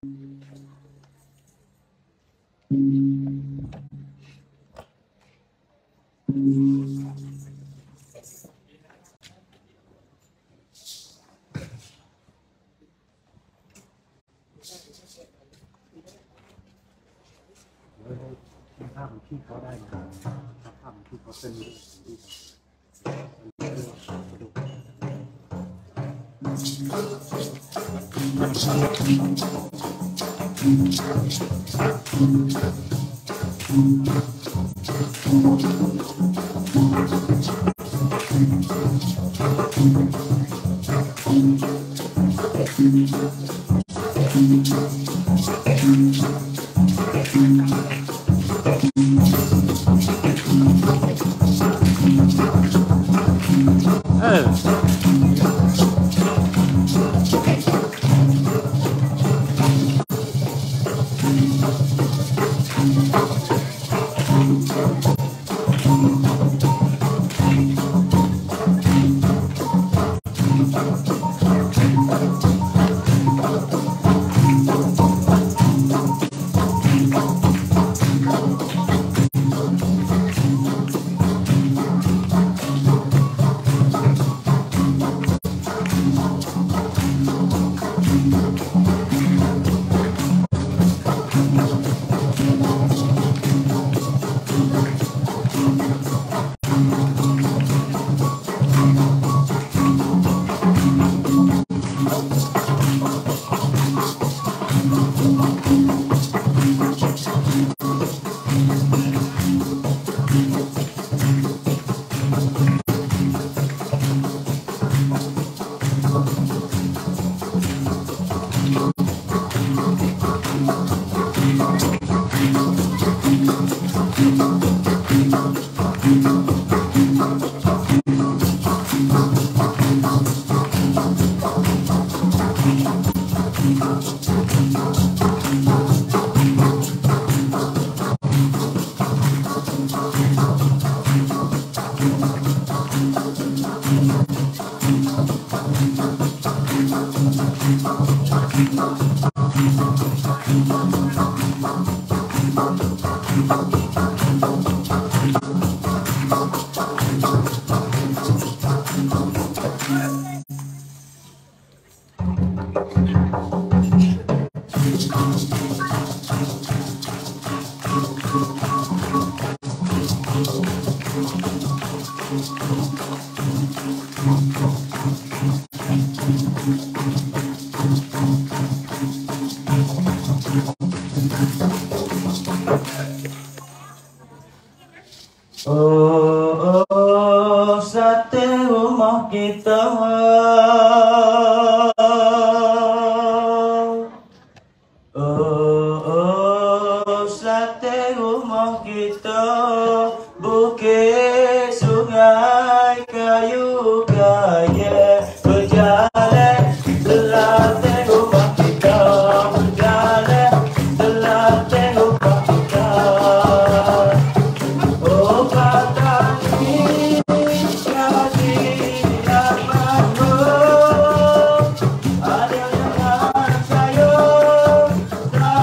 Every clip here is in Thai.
ภาพที่เขาได้มาภาพที่เขาเป็น sate rumah kita, sate rumah kita, bukit sungai kayu kaya berjalan selatan rumah kita, berjalan selatan rumah kita. Oh Patani jadi amatmu, ada yang sayang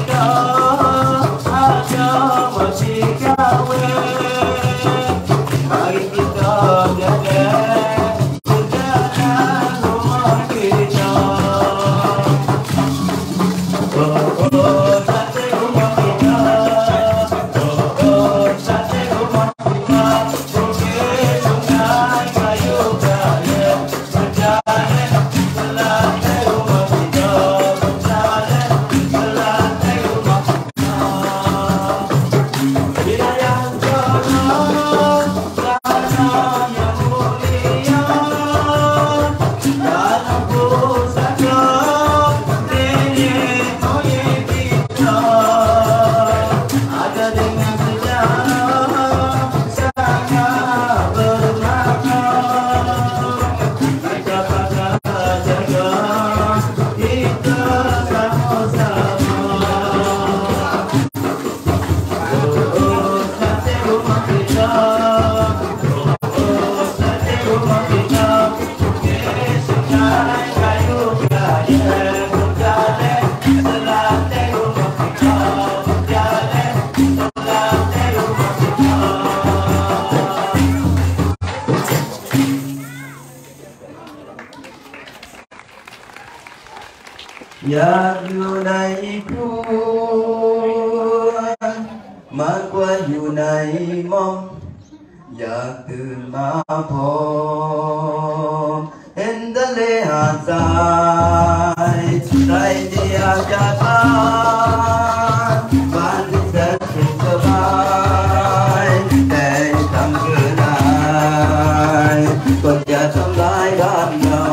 อยากอยู่ในครัวมากกว่าอยู่ในมองอยากตื่นมาพบเห็นทะเลหาดทรายใครที่อยากจะตายบ้านที่แสนสุขสบายแต่ทำเกินได้ก็จะทำลายบ้านเรา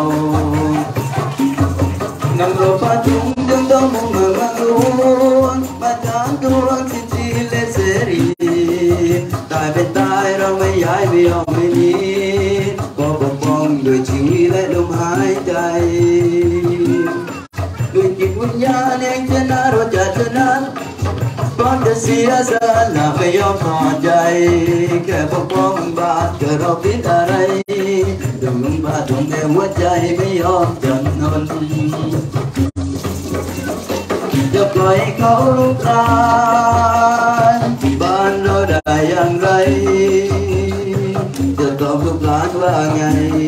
นำรถมาจุงจึงต้องมุ่งมั่นมาลุ้นมาทางตัวสิทธิและเสรีตายเป็นตายเราไม่ย้ายไม่ยอมไม่หนีก็ปกป้องด้วยชีวิตและลมหายใจด้วยจิตวิญญาณแห่งชนะเราจะชนะพร้อมจะเสียสละไม่ยอมถอดใจแค่ปกป้องบาดเกิดเราผิดอะไรดึงบาดตรงเดียวหัวใจไม่ยอมจำนนจะปล่อยเขาลุกรานบ้านเราได้อย่างไรจะตอบลูกหลานว่าไง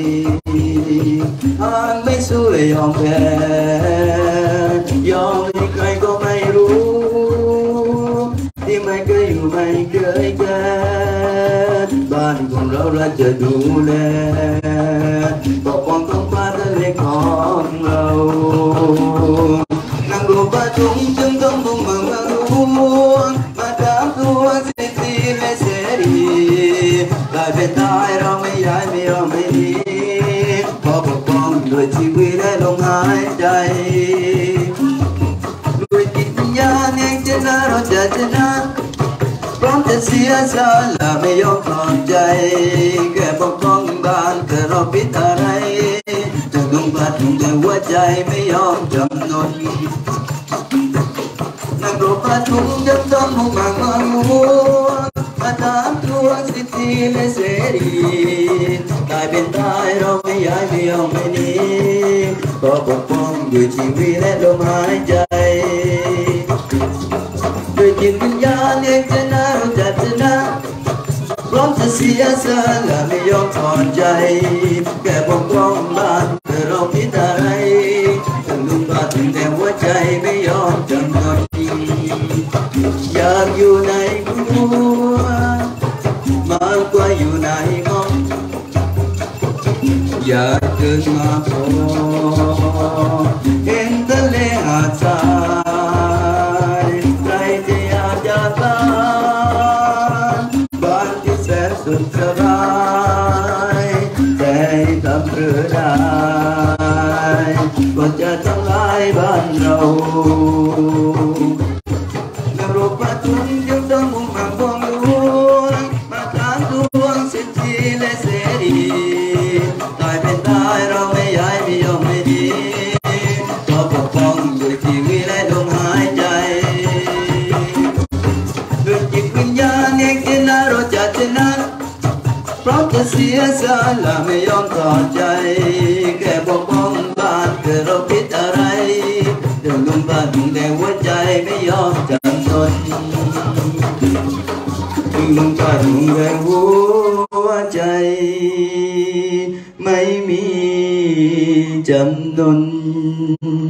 หากไม่สู้เลยยอมแพ้ยอมให้ใครก็ไม่รู้ที่ไม่เคยอยู่ไม่เคยแก่บ้านของเราจะดูแลปกป้องท้องฟ้าทะเลของเรานั่งดูประชุมจึงต้องมุ่งมั่นมาลุ้นมาตามตัวสิทธิและเสรีได้เป็นตายเราไม่ย้ายไม่ยอมไม่หนีขอปกป้องด้วยชีวิตและลมหายใจด้วยจิตวิญญาณแห่งชนะเราจะชนะพร้อมจะเสียสละไม่ยอมถอดใจแค่ปกป้องบ้านเกิดเราผิดอะไรจะลงบาดลงในหัวใจไม่ยอมจำนนนั่งรถมาทุกยันต้องมุ่งมั่นมาลุ้นมาตามตัวสิทธิและเสรีตายเป็นตายเราไม่ย้ายไม่ยอมไม่หนีก็ปกป้องด้วยชีวิตและลมหายใจด้วยจิตวิญญาณแห่งชนะเราจะชนะพร้อมจะเสียสละไม่ยอมถอดใจแค่ปกป้องบ้านเพื่อเราผิดอะไรถึงลุงบาดถึงแต่หัวใจไม่ยอมจำนนอยากอยู่ในครัวมากกว่าอยู่ในห้องอยากเดินมาพบเห็นทะเลหาดทรายใครจะอยากจะตายบ้านที่แสนสุขสบายแต่ทำเรือได้ก็จะทำลายบ้านเรานรกประทุนยังต้องมุ่งมั่นบวงลุ้นมาตามทวงสิทธิและเสรีตายเป็นตายเราไม่ย้ายไม่ยอมไม่ดีก็ปกป้องด้วยชีวิตและลมหายใจด้วยจิตวิญญาณแห่งชนะเราจะชนะพร้อมจะเสียสละไม่ยอมถอดใจแค่ปกป้องบ้านเกิดเราผิดอะไรเดินลงบ้านถึงแต่หัวใจไม่ยอมมึงปั่นกับหัวใจไม่มีจำนน